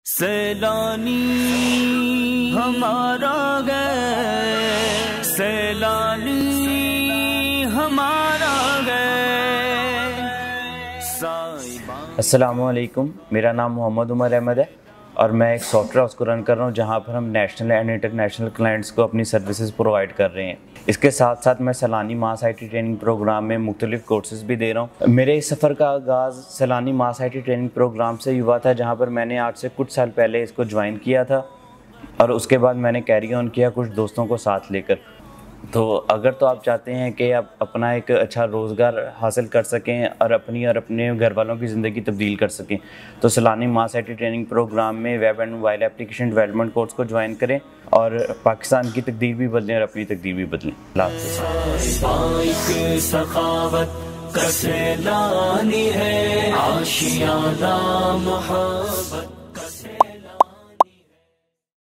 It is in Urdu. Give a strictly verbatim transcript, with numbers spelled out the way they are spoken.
سیلانی ہمارا گئے، سیلانی ہمارا گئے۔ السلام علیکم، میرا نام محمد عمر احمد ہے اور میں ایک سافٹ ویئر ہاؤس کو رن کر رہا ہوں جہاں پر ہم نیشنل اینڈ انٹرنیشنل کلائنٹس کو اپنی سروسز پرووائڈ کر رہے ہیں۔ اس کے ساتھ ساتھ میں Saylani mass I T training programme میں مختلف کورسز بھی دے رہا ہوں۔ میرے اس سفر کا آغاز Saylani mass I T training programme سے ہوا تھا، جہاں پر میں نے آج سے کچھ سال پہلے اس کو جوائن کیا تھا اور اس کے بعد میں نے کیری آن کیا کچھ دوستوں کو ساتھ لے کر۔ تو اگر تو آپ چاہتے ہیں کہ آپ اپنا ایک اچھا روزگار حاصل کر سکیں اور اپنی اور اپنے گھر والوں کی زندگی تبدیل کر سکیں تو Saylani mass I T training programme میں web and mobile application development course کو جوائن کریں اور پاکستان کی تقدیر بھی بدلیں اور اپنی تقدیر بھی بدلیں۔ اللہ حافظ۔ سیلانی ہے آشیانہ محبت۔